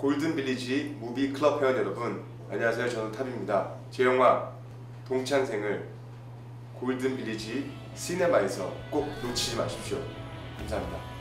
골든빌리지 무비 클럽 회원 여러분, 안녕하세요. 저는 탑입니다. 제 영화 동창생을 골든빌리지 시네마에서 꼭 놓치지 마십시오. 감사합니다.